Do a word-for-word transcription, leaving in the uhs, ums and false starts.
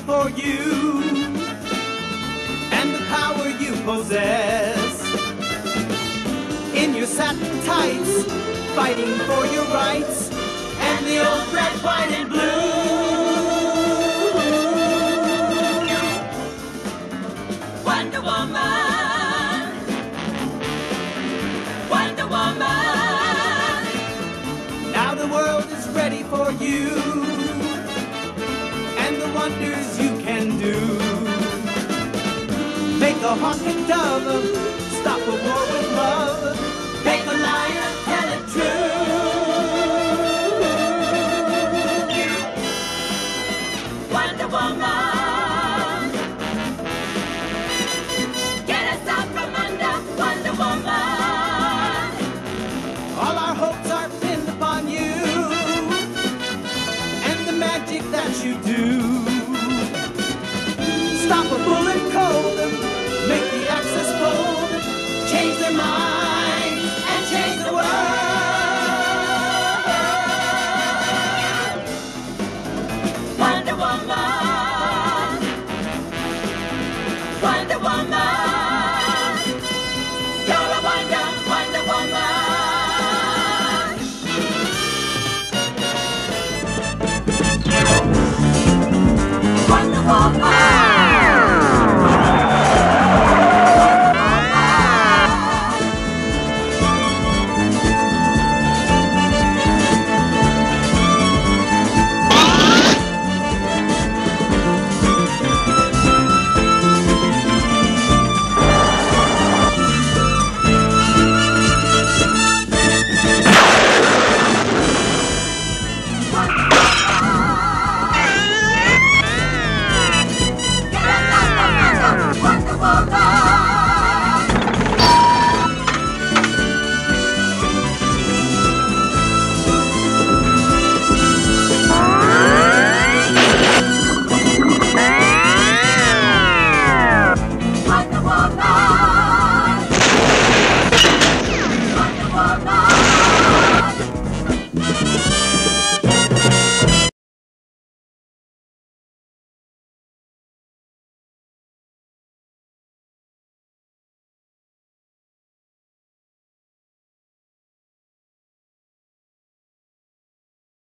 for you and the power you possess. In your satin tights, fighting for your rights, and the old red, white, and blue. Wonder Woman, Wonder Woman. Now the world is ready for you and the wonders you can do. Make a hawk and dove, stop a war with love, make a liar tell it true. Wonder Woman, get us out from under, Wonder Woman. All our hopes are pinned upon you and the magic that you do. Stop a bullet cold, make the axis fold, change their minds and change the world. Wonder Woman, Wonder Woman, you're a wonder, Wonder Woman. Wonder Woman.